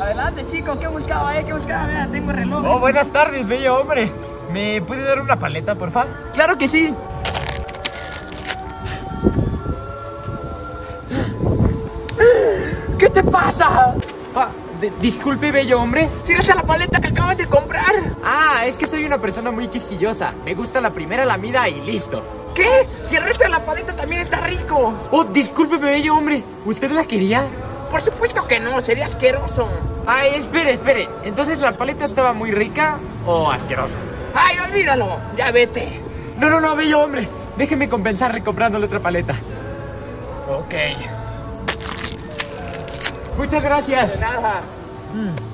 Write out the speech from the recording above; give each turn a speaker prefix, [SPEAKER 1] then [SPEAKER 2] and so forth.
[SPEAKER 1] Adelante, chico, ¿qué buscaba, ¿Qué buscaba? Vea, tengo reloj.
[SPEAKER 2] Oh, buenas tardes, bello hombre. ¿Me puede dar una paleta, por favor?
[SPEAKER 1] Claro que sí. ¿Qué te pasa?
[SPEAKER 2] Disculpe, bello hombre.
[SPEAKER 1] ¿Tienes a la paleta que acabas de comprar?
[SPEAKER 2] Ah, es que soy una persona muy quisquillosa. Me gusta la primera lamida y listo.
[SPEAKER 1] ¿Qué? Si el resto de la paleta también está rico.
[SPEAKER 2] Oh, discúlpeme, bello hombre. ¿Usted la quería?
[SPEAKER 1] Por supuesto que no, sería asqueroso.
[SPEAKER 2] Ay, espere. ¿Entonces la paleta estaba muy rica o asquerosa?
[SPEAKER 1] Ay, olvídalo, ya vete.
[SPEAKER 2] No, bello hombre. Déjeme compensar recomprándole otra paleta.
[SPEAKER 1] Ok.
[SPEAKER 2] Muchas gracias.
[SPEAKER 1] De nada.